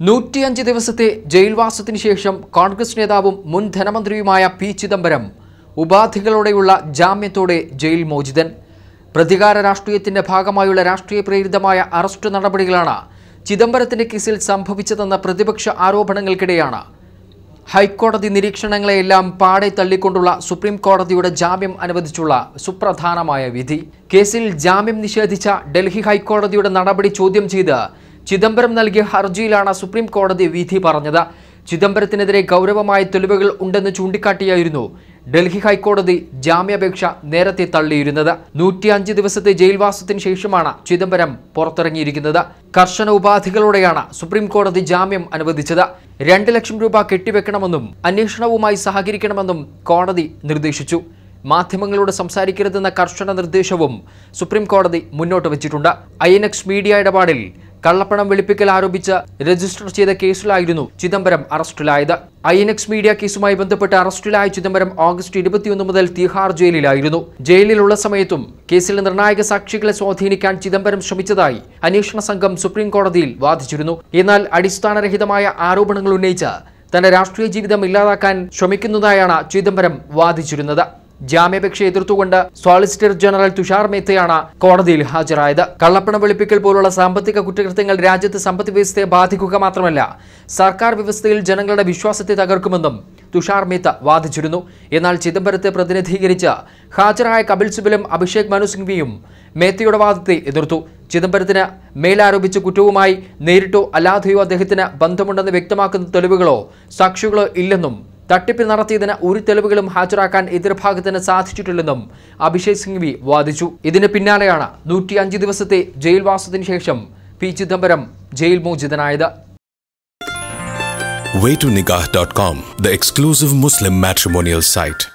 105 ദിവസത്തെ ജയിൽവാസത്തിന് ശേഷം കോൺഗ്രസ് നേതാവും മുൻ ധനമന്ത്രിയുമായ p.chidambaram ഉപാധികളോടെയുള്ള ജാമ്യത്തോടെ ജയിൽ മോചിതൻ. പ്രതികാര രാഷ്ട്രീയത്തിന്റെ ഭാഗമായുള്ള രാഷ്ട്രീയ പ്രേരിതമായ അറസ്റ്റ് നടപടികളാണ് ചിദംബരത്തിന്റെ കേസിൽ സംഭവിച്ചതെന്ന പ്രതിപക്ഷ ആരോപണങ്ങൾക്കിടെയാണ് ഹൈക്കോടതി നിരീക്ഷണങ്ങളെയെല്ലാം പാടെ തള്ളിക്കൊണ്ടുള്ള സുപ്രീം കോടതിയുടെ ജാമ്യം അനുവദിച്ചുള്ള സുപ്രധാനമായ വിധി. കേസിൽ ജാമ്യം നിഷേധിച്ച ഡൽഹി ഹൈക്കോടതിയുടെ നടപടി ചോദ്യം ചെയ്ത് ചിദംബരം നൽകിയ ഹർജിയിലാണ് സുപ്രീം കോടതി വിധി പറഞ്ഞത്. ചിദംബരത്തിനെതിരെ ഗൗരവമായ തെളിവുകൾ ഉണ്ടെന്ന് ചൂണ്ടിക്കാട്ടിയായിരുന്നു ഡൽഹി ഹൈക്കോടതി ജാമ്യാപേക്ഷ നേരത്തെ തള്ളിയിരുന്നത്. 105 ദിവസത്തെ ജയിൽവാസത്തിന് ശേഷമാണ് ചിദംബരം പുറത്തിറങ്ങിയിരിക്കുന്നത്. കർശന ഉപാധികളോടെയാണ് സുപ്രീം കോടതി ജാമ്യം അനുവദിച്ചത്. 2 ലക്ഷം രൂപ കെട്ടിവെക്കണമെന്നും അന്വേഷണവുമായി സഹകരിക്കണമെന്നും കോടതി നിർദ്ദേശിച്ചു. മാധ്യമങ്ങളോട് സംസാരിക്കരുതെന്ന കർശന നിർദ്ദേശവും സുപ്രീം കോടതി മുന്നോട്ട് വച്ചിട്ടുണ്ട്. INX മീഡിയ ഇടപാടിൽ കള്ളപ്പണം വെളുപ്പിക്കൽ ആരോപിച്ച് രജിസ്റ്റർ ചെയ്ത കേസിലായിരുന്നു ചിദംബരം അറസ്റ്റിലായത്. INX മീഡിയ കേസുമായി ബന്ധപ്പെട്ട് അറസ്റ്റിലായ ചിദംബരം ഓഗസ്റ്റ് 21 മുതൽ തിഹാർ ജയിലിലായിരുന്നു. ജയിലിലുള്ള സമയത്തും കേസിലെ നിർണായക സാക്ഷികളെ സ്വാധീനിക്കാൻ ചിദംബരം ശ്രമിച്ചതായി അന്വേഷണ സംഘം സുപ്രീം കോടതിയിൽ വാദിച്ചിരുന്നു. എന്നാൽ അടിസ്ഥാനരഹിതമായ ആരോപണങ്ങൾ ഉന്നയിച്ച് തന്റെ രാഷ്ട്രീയ ജീവിതം ഇല്ലാതാക്കാൻ ശ്രമിക്കുന്നതായാണ് ചിദംബരം വാദിച്ചിരുന്നത്. ജാമ്യാപേക്ഷ എതിർത്തുകൊണ്ട് സോളിസിറ്റർ ജനറൽ തുഷാർ മേത്തയാണ് കോടതിയിൽ ഹാജരായത്. കള്ളപ്പണം വെളുപ്പിക്കൽ പോലുള്ള സാമ്പത്തിക കുറ്റകൃത്യങ്ങൾ രാജ്യത്തെ സമ്പദ് വ്യവസ്ഥയെ ബാധിക്കുക മാത്രമല്ല, സർക്കാർ വ്യവസ്ഥയിൽ ജനങ്ങളുടെ വിശ്വാസത്തെ തകർക്കുമെന്നും തുഷാർ മേത്ത വാദിച്ചിരുന്നു. എന്നാൽ ചിദംബരത്തെ പ്രതിനിധീകരിച്ച് ഹാജരായ കപിൽ സിബലും അഭിഷേക് മനു സിംഗ്വിയും മേത്തയുടെ വാദത്തെ എതിർത്തു. ചിദംബരത്തിന് മേലാരോപിച്ച കുറ്റവുമായി നേരിട്ടോ അല്ലാതെയോ അദ്ദേഹത്തിന് ബന്ധമുണ്ടെന്ന് വ്യക്തമാക്കുന്ന തെളിവുകളോ സാക്ഷികളോ ഇല്ലെന്നും തട്ടിപ്പ് നടത്തിയതിന് ഒരു തെളിവുകളും ഹാജരാക്കാൻ എതിർഭാഗത്തിന് സാധിച്ചിട്ടില്ലെന്നും അഭിഷേക് സിംഗ്വി വാദിച്ചു. ഇതിന് പിന്നാലെയാണ് 105 ദിവസത്തെ ജയിൽവാസത്തിന് ശേഷം p.chidambaram ജയിൽ മോചിതനായത്. Way2Nikah.com, the exclusive Muslim matrimonial site.